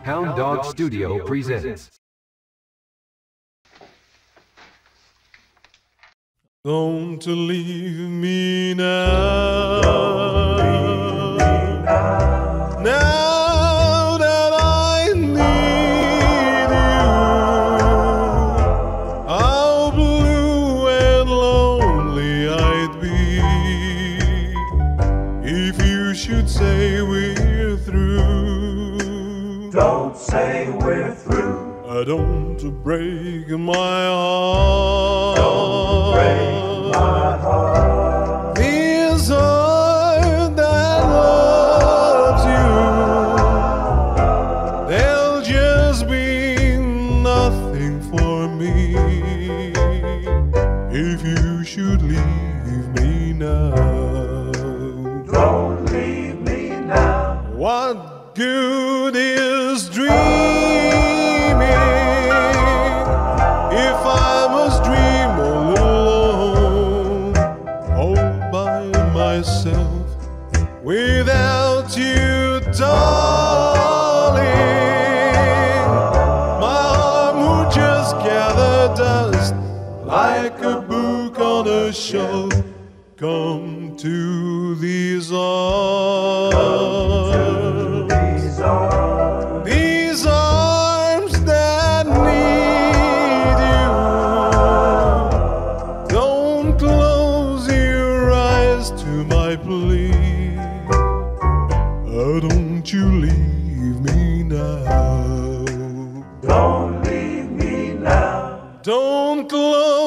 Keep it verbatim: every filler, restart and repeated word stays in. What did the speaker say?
Hound Dog Studio presents. Don't leave me now. Don't leave me now. Now that I need you, how blue and lonely I'd be if you should say we're through. Don't say we're through. I don't break my heart. Don't break my heart. This heart that loves you, there'll just be nothing for me if you should leave me now. Don't leave me now. What good is dreaming if I must dream all alone, all by myself, without you, darling? My arm would just gather dust like a book on a shelf. Come to these arms, These arms, these arms that need you. Don't close your eyes to my plea. Oh, don't you leave me now. don't leave me now. Don't close